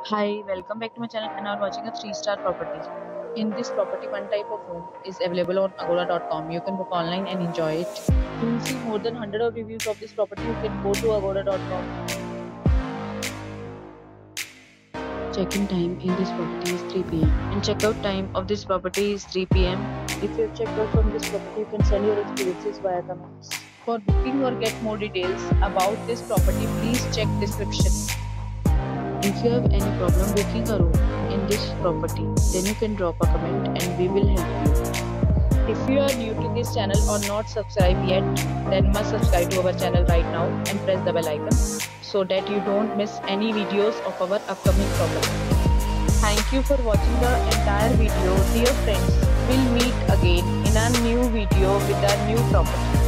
Hi, welcome back to my channel and are watching a 3-star property. In this property, one type of room is available on agoda.com. You can book online and enjoy it. To see more than 100 of reviews of this property, you can go to agoda.com. Check-in time in this property is 3 p.m. and check-out time of this property is 3 p.m. If you have checked out from this property, you can send your experiences via comments. For booking or get more details about this property, please check description. If you have any problem booking a room in this property, then you can drop a comment and we will help you. If you are new to this channel or not subscribed yet, then must subscribe to our channel right now and press the bell icon so that you don't miss any videos of our upcoming property. Thank you for watching the entire video. Dear friends, we'll meet again in a new video with a new property.